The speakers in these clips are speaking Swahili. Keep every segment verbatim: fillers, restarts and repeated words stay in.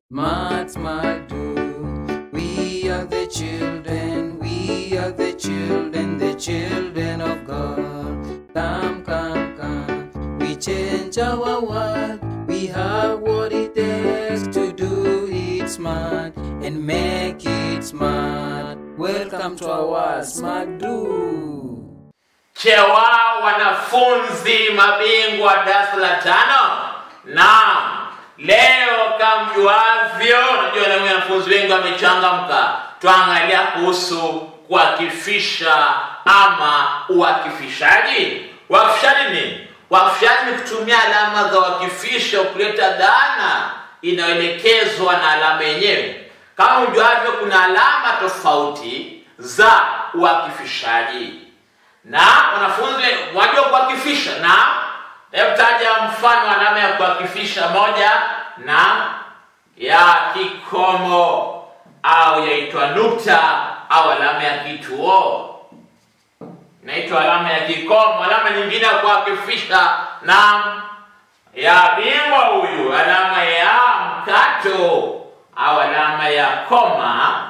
Smart, smart, do. We are the children, we are the children, the children of God. Come, come, come. We change our world. We have what it takes to do it smart and make it smart. Welcome to our Smart Do. Chewa wanafunzi mabingwa darasa la tano. Naam. Leo kama mjuavyo, najua na wanafunzi wengi wamechangamka. Tuangalia kuhusu kuakifisha ama uakifishaji. Uakifishaji ni? Uakifishaji ni kutumia alama za uakifisha kuleta dhana inayoelekezwa na alama yenyewe. Kama mjuavyo, kuna alama tofauti za uakifishaji. Na wanafunzi wajua kuakifisha. Na hebu taja mfano alama ya kuakifisha. Moja, na ya kikomo au yaitwa nukta au alama ya kituo. Inaitwa alama ya kikomo. Alama nyingine ya kuakifisha na ya bingwa huyu, alama ya mkato au alama ya koma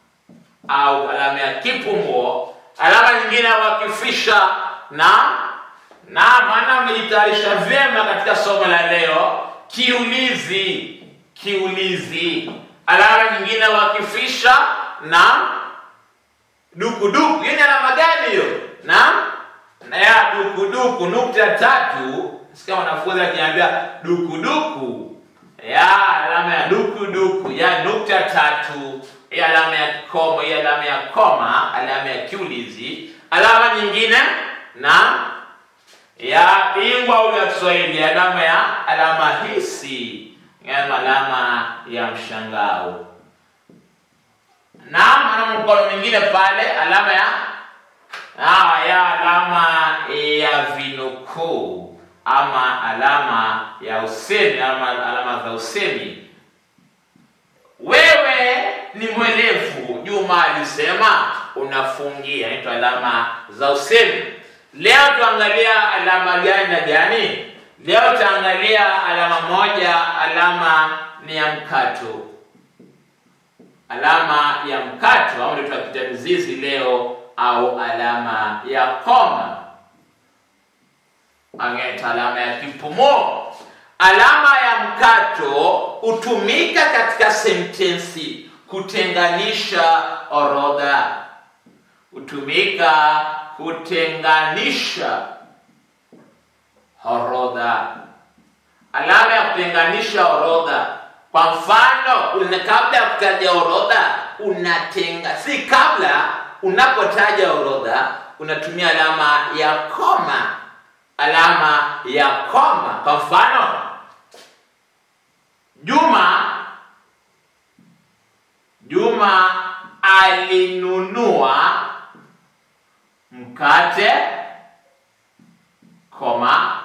au alama ya kipungo. Alama nyingine ya kuakifisha na na maana umejitayarisha vyema katika somo la leo, kiulizi, kiulizi. Alama nyingine wakifisha na dukuduku. Hii ni alama gani hiyo? Na na ya dukuduku, nukta tatu. Sikia wanafunzi akiambia dukuduku. Ya alama ya dukuduku, ya nukta tatu, ya alama ya koma, ya alama ya koma, alama ya kiulizi. Alama nyingine na ya bingwa ule wa Kiswahili, alama ya alama hisi, ya alama ya mshangao. Na maana mkono mwingine pale, alama ya ah ya alama ya vinukuu ama alama ya usemi ama alama za usemi. Wewe ni mwelevu, Juma alisema unafungia, inaitwa alama za usemi. Leo tuangalia alama gani na gani? Leo tuangalia alama moja, alama ni ya mkato. Alama ya mkato au ndio tunaita mzizi leo, au alama ya koma. Angeta alama ya kipumo. Alama ya mkato hutumika katika sentensi kutenganisha orodha. Hutumika kutenganisha orodha. Alama ya kutenganisha orodha. Kwa mfano, kabla ya kutaja orodha unatenga, si kabla, unapotaja orodha unatumia alama ya koma. Alama ya koma. Kwa mfano, Juma Juma alinunua mkate, koma,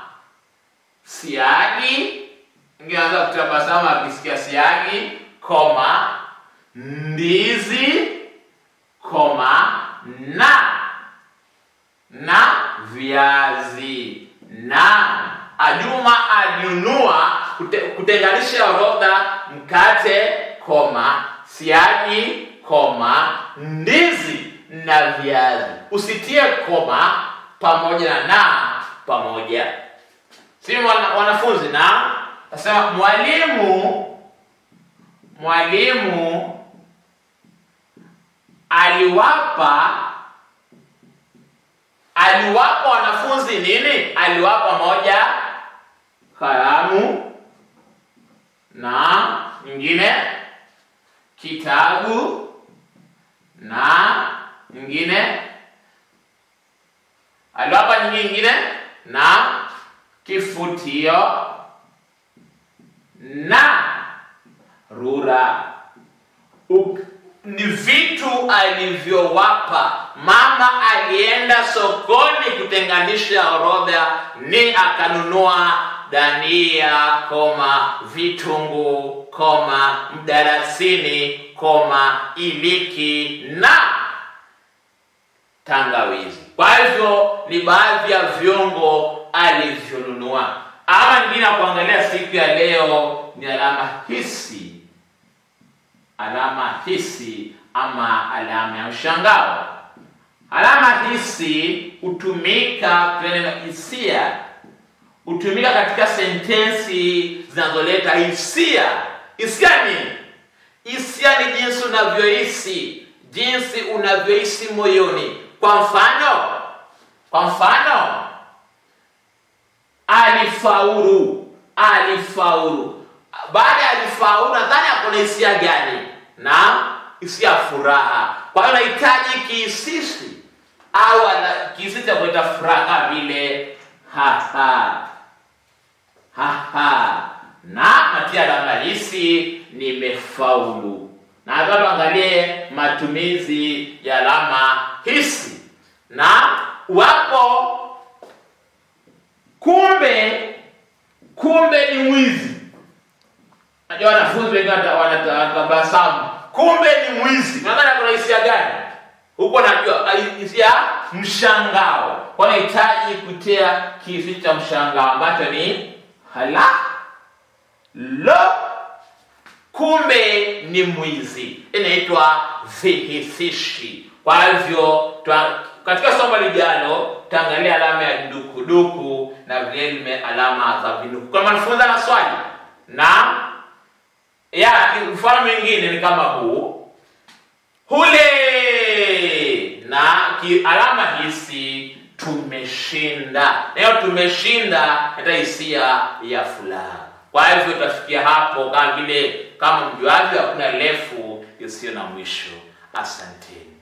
siagi. Ingeanza kutabasamu akisikia siagi, koma, ndizi, koma, na na viazi. Na Juma alinunua, kutenganisha orodha, mkate, koma, siagi, koma, ndizi na viazi. Usitie koma pamoja na na pamoja. Si wanafunzi. Na nasema mwalimu mwalimu aliwapa aliwapa wanafunzi nini? Aliwapa moja, kalamu, na nyingine kitabu, na nyingine aliwapa nyingine na kifutio na rura. Uk, ni vitu alivyowapa. Mama alienda sokoni kutenganisha orodha, ni akanunua dania, koma, vitunguu, koma, mdarasini, koma, iliki na tangawizi. Kwa hivyo ni baadhi ya viungo alivyonunua. Ama nyingine kuangalia siku ya leo ni alama hisi. alama hisi ama alama ya mshangao. Alama hisi hutumika kwa neno hisia. Hutumika katika sentensi zinazoleta hisia. Hisia nini? Hisia ni jinsi unavyohisi, jinsi unavyohisi moyoni. Kwa mfano, kwa mfano, alifaulu, alifaulu. Baada ya alifaulu, nadhani hapo na hisia gani? Na hisia furaha. Kwa hiyo unahitaji kihisisi au kihisisi cha kuleta furaha vile ha ha ha ha. Na matia alama hisi nimefaulu. Na hapa tuangalie matumizi ya alama hisi. Na wapo kumbe, kumbe ni mwizi. Najua wanafunzi wengi wanatabasamu. Kumbe ni mwizi. Maana kuna hisia gani? Huko najua hisia mshangao. Wanahitaji kutia kiasi cha mshangao ambacho ni hala lo, kumbe ni mwizi. Inaitwa vihisishi. Kwa hivyo katika somo lijalo tutaangalia alama ya dukuduku na vile alama za vinuku. Kwa wanafunzi na swali na ya mfano mwingine ni kama huu. Hule na ki alama hisi tumeshinda. Leo tumeshinda hata hisia ya furaha. Kwa hivyo tutafikia hapo kama vile kama mjuavyo hakuna refu isiyo na mwisho. Asante.